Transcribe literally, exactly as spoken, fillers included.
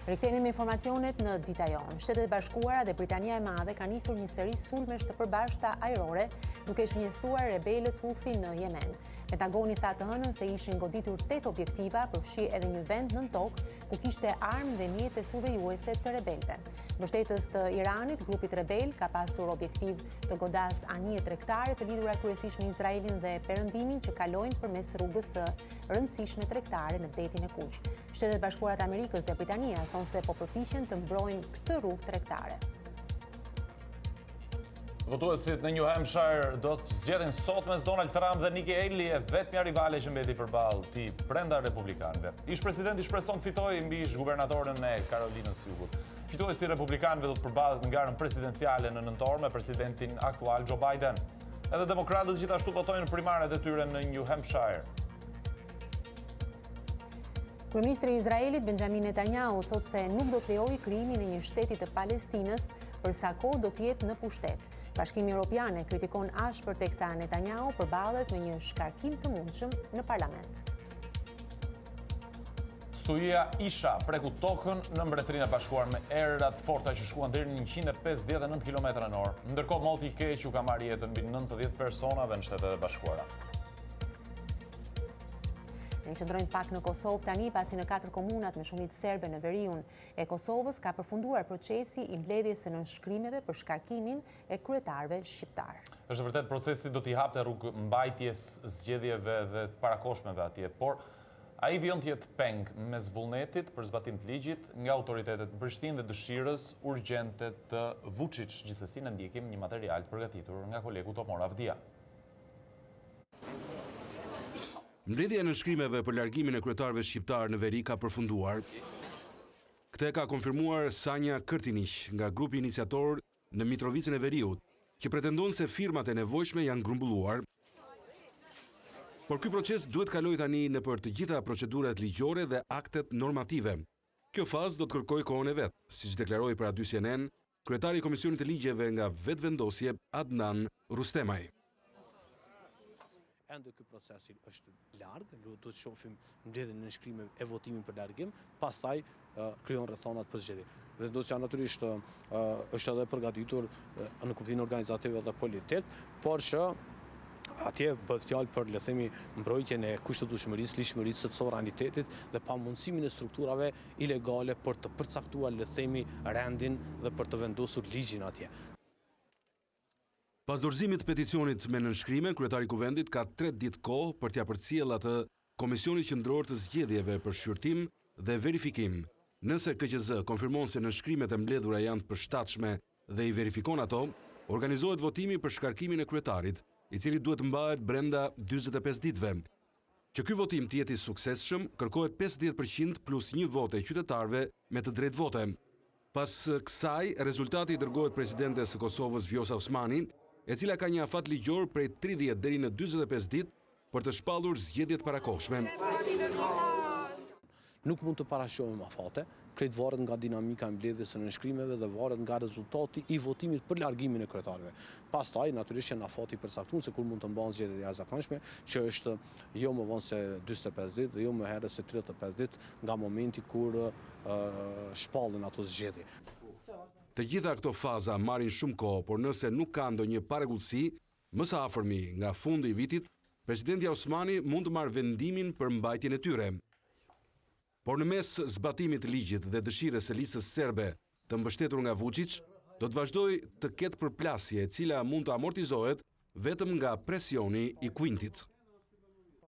Rikthehemi me informacionet në ditajon. Shtetet e Bashkuara dhe Britania e Madhe ka nisur një seri sulmesh të përbashkëta ajrore, duke shënjestuar rebelët Houthi në Yemen. Pentagoni tha të hënën se ishin goditur tetë objektiva, përfshi edhe një vend nën tokë ku kishte armë dhe mjete survejuese të rebelëve. Mbështetës të Iranit, grupit rebel ka pasur objektiv të godas anije tregtare të lidhura kryesisht me Izraelin dhe Perëndimin që kalojnë përmes rrugës së rëndësishme tregtare në detin e Kuq. Shtetet e Bashkuara të Amerikës dhe Britania thonë se po përpiqen të mbrojnë këtë rrugë tregtare. Votuesit në New Hampshire do të zgjedhin sot mes Donald Trump dhe Nikki Haley, e vetmja rivale që mbeti përballë ti brenda republikanëve. Ish-presidenti shpreson të fitojë mbi ish-guvernatorën e Karolinës së Jugut. Fituesi i republikanëve do të përballet në garën presidenciale në nëntor me presidentin aktual Joe Biden. Edhe demokratët gjithashtu votojnë në primaret e tyre në New Hampshire. Kryeministri i Izraelit Benjamin Netanyahu thotë se nuk do të lejojë krijimin e një shteti të Palestinës për sa kohë do të jetë në pushtet. Bashkimi Evropian e kritikon ashpër teksa Netanyahu përballet me një shkarkim të mundshëm në parlament. Stuhia Isha preku tokën në Mbretërinë e Bashkuar me erëra të forta që shkuan deri në njëqind e pesëdhjetë e nëntë kilometra në orë. Ndërkohë moti i keq u ka marrë jetën mbi nëntëdhjetë personave në Shtetet e Bashkuara. Ne qëndrojmë pak në Kosovë tani, pasi në katër komunat me shumicë serbe në veriun e Kosovës ka përfunduar procesi i mbledhjes së nënshkrimeve për shkarkimin e kryetarëve shqiptar. Është vërtet procesi do t'i hapte rrugë mbajtjes zgjedhjeve dhe të parakohshmeve atje, por ai vjen të jetë peng mes vullnetit për zbatim të ligjit nga autoritetet në Prishtinë dhe dëshirës urgjente të Vučić. Gjithsesi ne ndjekim një material të përgatitur nga kolegu Tomor Avdia. Mbledhja e nënshkrimeve për largimin e kryetarëve shqiptar në veri ka përfunduar. Këtë ka konfirmuar Sanja Kërtiniq nga grupi iniciator në Mitrovicën e Veriut, që pretendon se firmat e nevojshme janë grumbulluar. Por ky proces duhet kalojë tani nëpër të gjitha procedurat ligjore dhe aktet normative. Kjo fazë do të kërkojë kohën e vet, siç deklaroi për A dy C N N kryetari i Komisionit të Ligjeve nga vetvendosje Adnan Rustemaj. Ende ky procesi është larg, do të shohim mbledhjen e nënshkrimeve e votimin për largim, pastaj uh, krijon rrethonat për zgjedhje. Vendosja natyrisht uh, është edhe përgatitur uh, në kuptimin organizativ dhe politik, por që atje bëhet fjalë për le të themi mbrojtjen e kushtetueshmërisë, ligjshmërisë së sovranitetit dhe pamundësimin e strukturave ilegale për të përcaktuar le të themi rendin dhe për të vendosur ligjin atje. Pas dorëzimit të peticionit me nënshkrime, kryetari i Kuvendit ka tretë ditë kohë për t'ia përcjellë atë Komisionit Qendror të Zgjedhjeve për shqyrtim dhe verifikim. Nëse K Q Z konfirmon se nënshkrimet e mbledhura janë të përshtatshme dhe i verifikon ato, organizohet votimi për shkarkimin e kryetarit, i cili duhet mbahet brenda dyzet e pesë ditëve. Që ky votim të jetë i suksesshëm, kërkohet pesëdhjetë përqind plus një vote e qytetarëve me të drejtë vote. Pas kësaj, rezultati i dërgohet presidentes së Kosovës Vjosa Osmani, e cila ka një afat ligjor prej tridhjetë deri në dyzet e pesë ditë për të shpallur zgjedhjet parakohshme. Nuk mund të parashohim afate, krejt varet nga dinamika e mbledhjes së nënshkrimeve dhe varet nga rezultati i votimit për largimin e kryetarëve. Pastaj natyrisht janë afati i përcaktuar se kur mund të mbahen zgjedhjet e jashtëzakonshme, që është jo më vonë se dyzet e pesë ditë dhe jo më herët se tridhjetë e pesë ditë nga momenti kur uh, shpallen ato zgjedhje. Të gjitha këto faza marrin shumë kohë, por nëse nuk ka ndonjë parregullsi, më së afërmi nga fundi i vitit, presidenti Osmani mund të marrë vendimin për mbajtjen e tyre. Por në mes zbatimit të ligjit dhe dëshirës së listës serbe të mbështetur nga Vučić, do të vazhdojë të ketë përplasje e cila mund të amortizohet vetëm nga presioni i Kuintit.